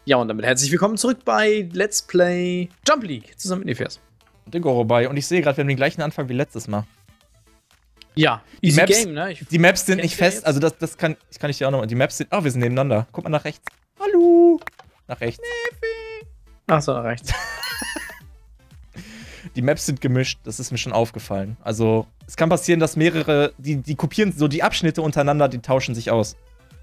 Ja, und damit herzlich willkommen zurück bei Let's Play Jump League, zusammen mit Nefers. Und den Goro bei. Und ich sehe gerade, wir haben den gleichen Anfang wie letztes Mal. Ja, easy Game, ne? Die Maps sind nicht fest, also das kann ich dir auch noch. Die Maps sind, wir sind nebeneinander. Guck mal nach rechts. Hallo. Nach rechts. Nefi. Ach so, nach rechts. Die Maps sind gemischt, das ist mir schon aufgefallen. Also, es kann passieren, dass mehrere, die kopieren so die Abschnitte untereinander, die tauschen sich aus.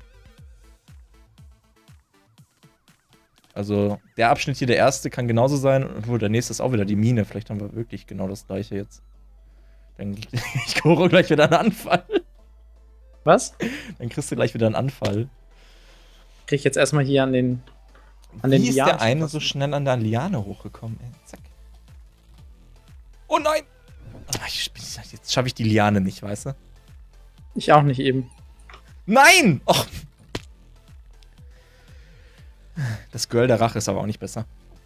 Also, der Abschnitt hier, der erste, kann genauso sein, obwohl der nächste ist auch wieder die Mine. Vielleicht haben wir wirklich genau das gleiche jetzt. Dann ich höre gleich wieder einen Anfall. Was? Dann kriegst du gleich wieder einen Anfall. Krieg ich jetzt erstmal hier an den Wie ist der eine so schnell an der Liane hochgekommen, ey? Zack. Oh nein! Jetzt schaffe ich die Liane nicht, weißt du? Ich auch nicht eben. Nein! Och. Das Girl der Rache ist aber auch nicht besser.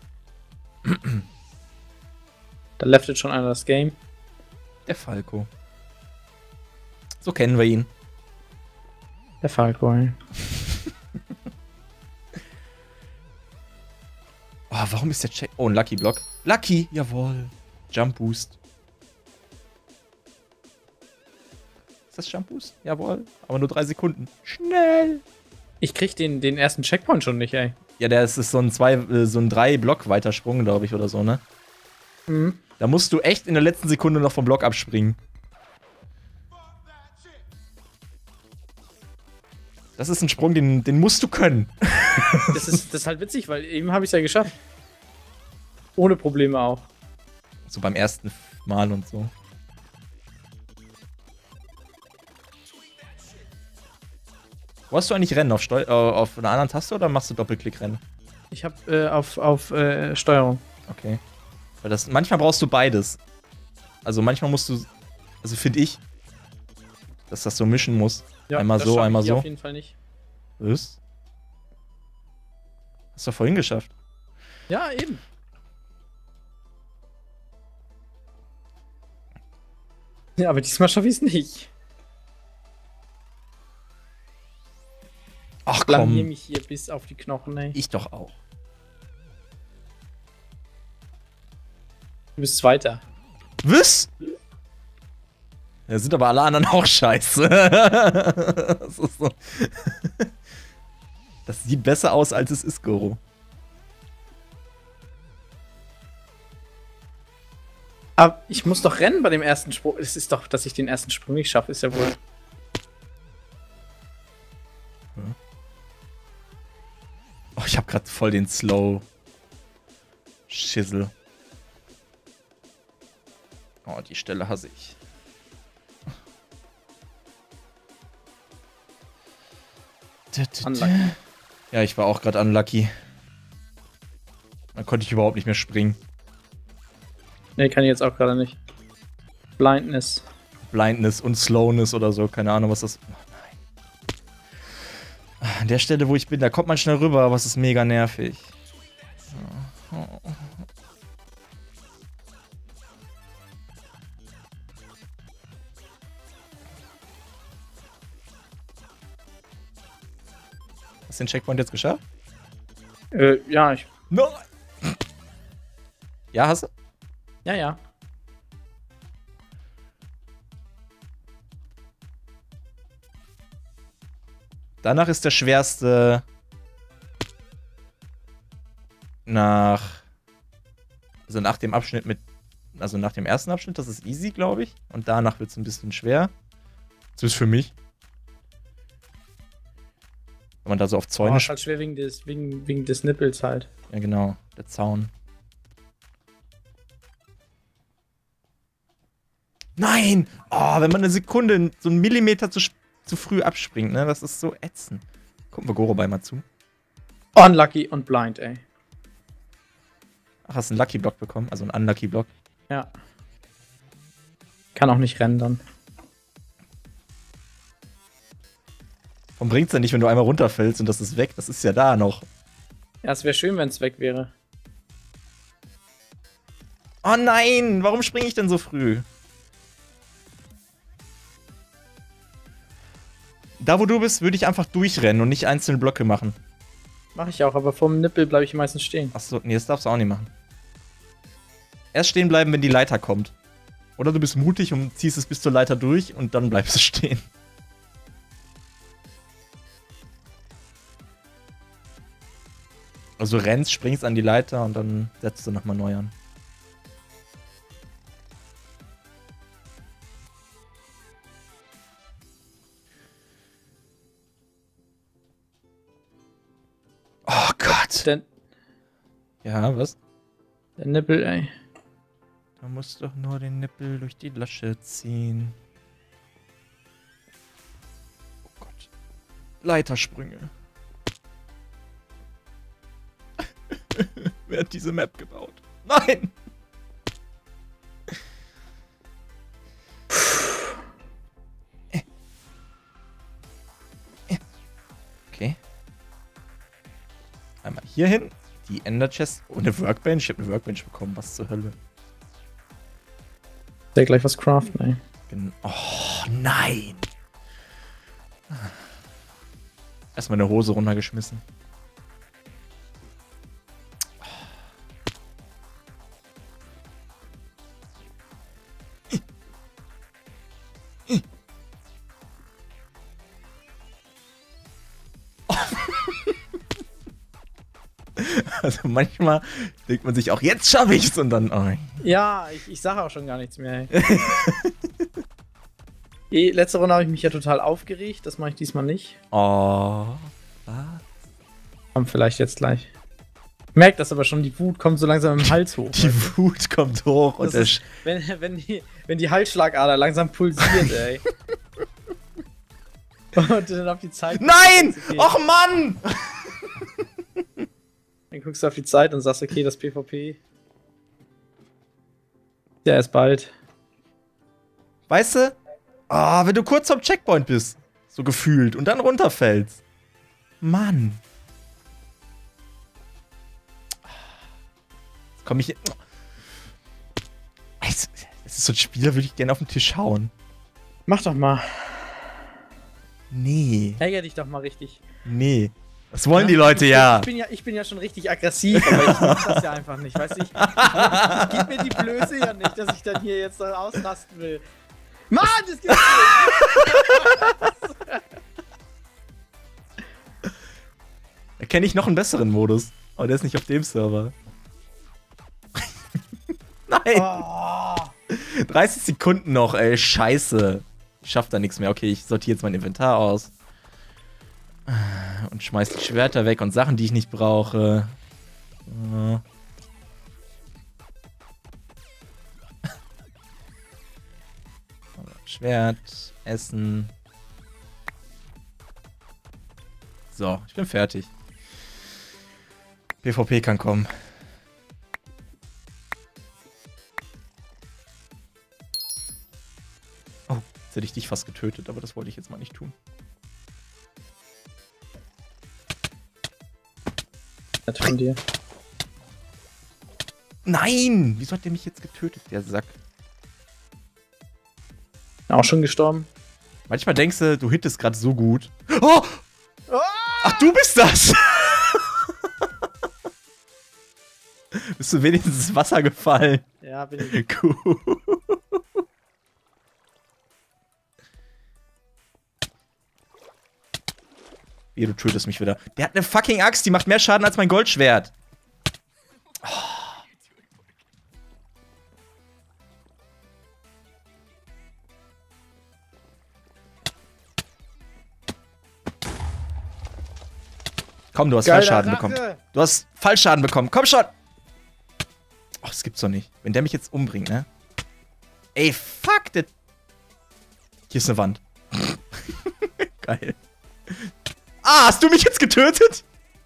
Da leftet schon einer das Game. Der Falco. So kennen wir ihn. Der Falco, ey. Oh, warum ist der Check... Oh, ein Lucky Block. Lucky! Jawohl. Jump Boost. Ist das Jump Boost? Jawohl. Aber nur 3 Sekunden. Schnell! Ich krieg den ersten Checkpoint schon nicht, ey. Ja, der ist so ein 3-Block-Weitersprung, glaube ich, oder so, ne? Mhm. Da musst du echt in der letzten Sekunde noch vom Block abspringen. Das ist ein Sprung, den musst du können. Das ist halt witzig, weil eben habe ich es ja geschafft. Ohne Probleme auch. So beim ersten Mal und so. Wo hast du eigentlich Rennen? Auf einer anderen Taste oder machst du Doppelklick-Rennen? Ich habe auf Steuerung. Okay. Weil manchmal brauchst du beides. Also manchmal musst du, also finde ich, dass das so mischen muss. Ja, einmal so, einmal so. Auf jeden Fall nicht. Was? Hast du vorhin geschafft. Ja, eben. Ja, aber diesmal schaffe ich es nicht. Ach Ich blamier komm. mich hier bis auf die Knochen, ey. Ich doch auch. Du bist Zweiter. Was? Ja, sind aber alle anderen auch scheiße. Das ist so. Das sieht besser aus, als es ist, Goro. Aber ich muss doch rennen bei dem ersten Sprung. Es ist doch, dass ich den ersten Sprung nicht schaffe, ist ja wohl. Oh, ich hab grad voll den Slow Schissel. Oh, die Stelle hasse ich. Unlucky. Ja, ich war auch gerade unlucky. Dann konnte ich überhaupt nicht mehr springen. Ne, kann ich jetzt auch gerade nicht. Blindness. Blindness und Slowness oder so, keine Ahnung, was das... Oh nein. An der Stelle, wo ich bin, da kommt man schnell rüber, aber es ist mega nervig. Hast du den Checkpoint jetzt geschafft? Ja, ich. Nein! Ja, hast du? Ja, ja. Danach ist der schwerste also nach dem Abschnitt also nach dem ersten Abschnitt, das ist easy, glaube ich. Und danach wird es ein bisschen schwer. Das ist für mich. Wenn man da so auf Zäune... Ist halt schwer wegen des Nippels halt. Ja, genau. Der Zaun. Nein! Oh, wenn man eine Sekunde, so einen Millimeter zu früh abspringt, ne? Das ist so ätzend. Gucken wir Goro bei mal zu. Unlucky und blind, ey. Ach, hast du einen Lucky Block bekommen? Also einen Unlucky Block. Ja. Kann auch nicht rennen dann. Warum bringt's denn nicht, wenn du einmal runterfällst und das ist weg? Das ist ja da noch. Ja, es wäre schön, wenn es weg wäre. Oh nein! Warum springe ich denn so früh? Da, wo du bist, würde ich einfach durchrennen und nicht einzelne Blöcke machen. Mach ich auch, aber vorm Nippel bleibe ich meistens stehen. Achso, nee, das darfst du auch nicht machen. Erst stehen bleiben, wenn die Leiter kommt. Oder du bist mutig und ziehst es bis zur Leiter durch und dann bleibst du stehen. Also rennst, springst an die Leiter und dann setzt du nochmal neu an. Oh Gott. Ja, was? Der Nippel, ey. Du musst doch nur den Nippel durch die Lasche ziehen. Oh Gott. Leitersprünge. Wer hat diese Map gebaut? Nein! Okay. Einmal hier hin. Die Ender Chest. Oh, eine Workbench. Ich habe eine Workbench bekommen. Was zur Hölle? Der gleich was craften, ey. Oh, nein! Erstmal eine Hose runtergeschmissen. Also manchmal denkt man sich auch, jetzt schaffe ich's und dann. Oh. Ja, ich sage auch schon gar nichts mehr. Letzte Runde habe ich mich ja total aufgeregt, das mache ich diesmal nicht. Oh. Was? Kommt vielleicht jetzt gleich. Merkt das aber schon, die Wut kommt so langsam im Hals hoch. Die Wut kommt hoch und ist, wenn die Halsschlagader langsam pulsiert, ey. Und dann auf die Zeit. Nein! Okay. Och Mann! Dann guckst du auf die Zeit und sagst, okay, das PvP. Ja, ist bald. Weißt du? Ah, wenn du kurz vom Checkpoint bist. So gefühlt. Und dann runterfällst. Mann. Jetzt komm ich. Es ist so ein Spiel, da würde ich gerne auf den Tisch hauen. Mach doch mal. Nee. Ärger dich doch mal richtig. Nee. Das wollen die Leute ja. Ich bin ja schon richtig aggressiv, aber ich mach das ja einfach nicht. Weißt du, ich gib mir die Blöße ja nicht, dass ich dann hier jetzt ausrasten will. Mann, das gibt's nicht! Da kenne ich noch einen besseren Modus. Aber der ist nicht auf dem Server. Nein! Oh. 30 Sekunden noch, ey. Scheiße. Ich schaff da nichts mehr. Okay, ich sortiere jetzt mein Inventar aus. Und schmeiß die Schwerter weg und Sachen, die ich nicht brauche. Schwert, Essen. So, ich bin fertig. PvP kann kommen. Oh, jetzt hätte ich dich fast getötet, aber das wollte ich jetzt mal nicht tun. Von dir. Nein! Wieso hat der mich jetzt getötet, der Sack? Auch schon gestorben? Manchmal denkst du, du hittest gerade so gut. Oh! Ach, du bist das! Bist du wenigstens ins Wasser gefallen? Ja, bin ich. Cool. Du tötest mich wieder. Der hat eine fucking Axt, die macht mehr Schaden als mein Goldschwert. Oh. Komm, du hast Fallschaden bekommen. Du hast Fallschaden bekommen. Komm schon! Ach, das gibt's doch nicht. Wenn der mich jetzt umbringt, ne? Ey, fuck! Hier ist eine Wand. Geil. Ah, hast du mich jetzt getötet?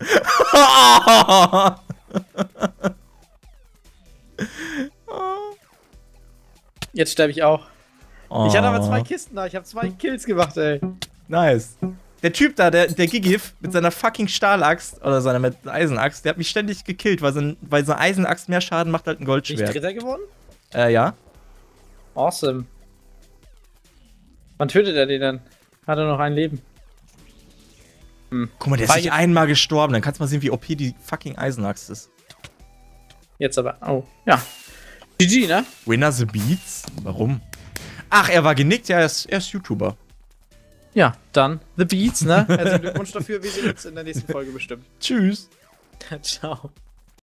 Jetzt sterbe ich auch. Oh. Ich hatte aber 2 Kisten da. Ich habe 2 Kills gemacht, ey. Nice. Der Typ da, der Gigif mit seiner fucking Stahlaxt oder seiner Eisenaxt, der hat mich ständig gekillt, weil so eine Eisenaxt mehr Schaden macht als ein Goldschwert. Bin ich Dritter geworden? Ja. Awesome. Wann tötet er den denn? Hat er noch ein Leben? Guck mal, der ist nicht einmal gestorben. Dann kannst du mal sehen, wie OP die fucking Eisenaxt ist. Jetzt aber. Oh, ja. GG, ne? Winner the Beats? Warum? Ach, er war genickt. Ja, er ist YouTuber. Ja, dann The Beats, ne? Herzlichen Glückwunsch dafür. Wir sehen uns in der nächsten Folge bestimmt. Tschüss. Ciao.